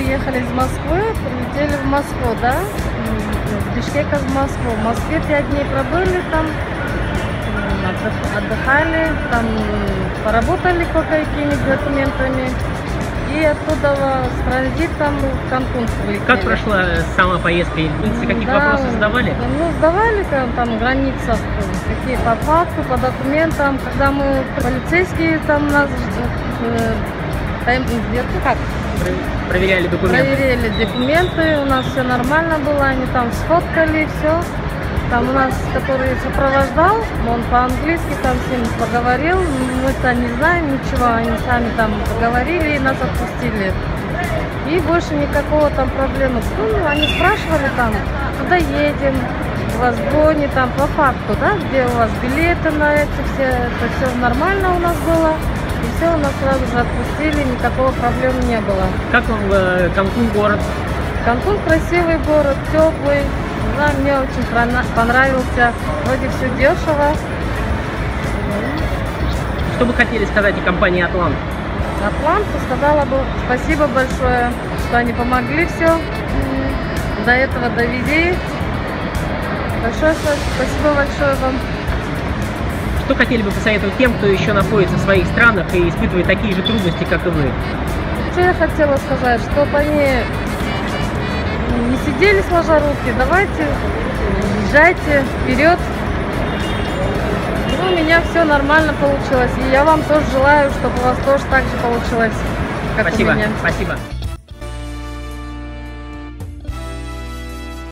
приехали из Москвы, прилетели в Москву, да? С Бишкека в Москву. В Москве 5 дней пробыли там, отдыхали, там поработали кое-какими документами. И оттуда с транзитом в Канкун вылетели. Как прошла сама поездка? Какие вопросы задавали? Ну, сдавали там граница, какие по факту, по документам. Когда мы полицейские там нас как? Проверяли документы. Проверили документы, у нас все нормально было, они там сфоткали, все. Там у нас, который сопровождал, он по-английски там с ним поговорил, мы-то не знаем ничего, они сами там поговорили и нас отпустили. И больше никакого там проблемы. Ну, они спрашивали там, куда едем, у вас брони там по факту, да, где у вас билеты на эти все, это все нормально у нас было. И все, у нас сразу же отпустили, никакого проблем не было. Как вам Канкун город? Канкун красивый город, теплый. Да, мне очень понравился. Вроде все дешево. Что бы хотели сказать о компании Атлант? Атланту сказала бы спасибо большое, что они помогли все. До этого довели. Спасибо большое вам. Что хотели бы посоветовать тем, кто еще находится в своих странах и испытывает такие же трудности, как и вы? Что я хотела сказать, чтобы они не сидели сложа руки, давайте, езжайте вперед. Ну, у меня все нормально получилось, и я вам тоже желаю, чтобы у вас тоже так же получилось, как Спасибо. у меня. Спасибо.